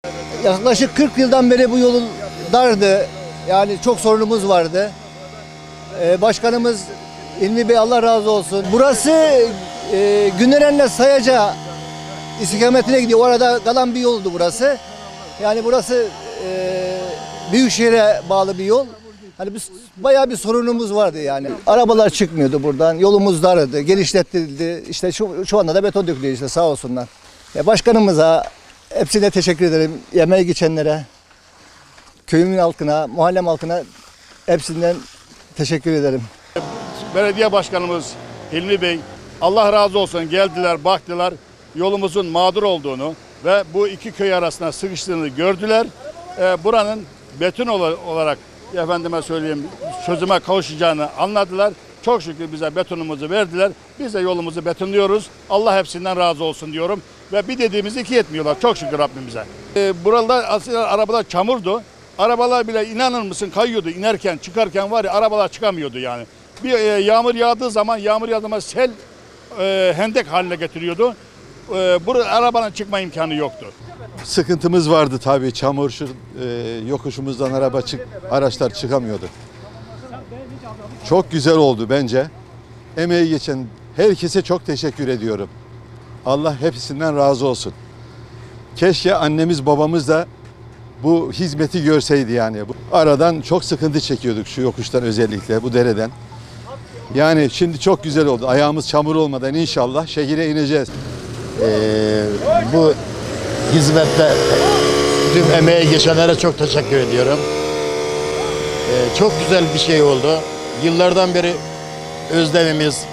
Yaklaşık 40 yıldan beri bu yolun dardı. Yani çok sorunumuz vardı. Başkanımız İlmi Bey Allah razı olsun. Burası Günören'le Sayaca istikametine gidiyor. Orada kalan bir yoldu burası. Yani burası Büyükşehir'e bağlı bir yol. Hani biz bayağı bir sorunumuz vardı yani. Arabalar çıkmıyordu buradan. Yolumuz dardı, genişletildi. İşte şu anda da beton dökülüyor işte sağ olsunlar. Başkanımıza hepsine teşekkür ederim. Yemeğe geçenlere, köyümün halkına, mahallem halkına hepsinden teşekkür ederim. Belediye başkanımız Hilmi Bey Allah razı olsun geldiler, baktılar yolumuzun mağdur olduğunu ve bu iki köy arasında sıkıştığını gördüler. Buranın beton olarak efendime söyleyeyim çözüme kavuşacağını anladılar. Çok şükür bize betonumuzu verdiler. Biz de yolumuzu betonluyoruz. Allah hepsinden razı olsun diyorum. Ve bir dediğimizi iki etmiyorlar. Çok şükür Rabbimize. Buralar aslında arabalar çamurdu. Arabalar bile inanır mısın kayıyordu. İnerken çıkarken var ya arabalar çıkamıyordu yani. Bir yağmur yağdığı zaman sel hendek haline getiriyordu. Burada arabanın çıkma imkanı yoktu. Sıkıntımız vardı tabii. Çamur şu yokuşumuzdan araçlar çıkamıyordu. Çok güzel oldu bence. Emeği geçen herkese çok teşekkür ediyorum. Allah hepsinden razı olsun. Keşke annemiz babamız da bu hizmeti görseydi yani. Aradan çok sıkıntı çekiyorduk şu yokuştan özellikle bu dereden. Yani şimdi çok güzel oldu. Ayağımız çamur olmadan inşallah şehire ineceğiz. Bu hizmette tüm emeği geçenlere çok teşekkür ediyorum. Çok güzel bir şey oldu. Yıllardan beri özlemimiz,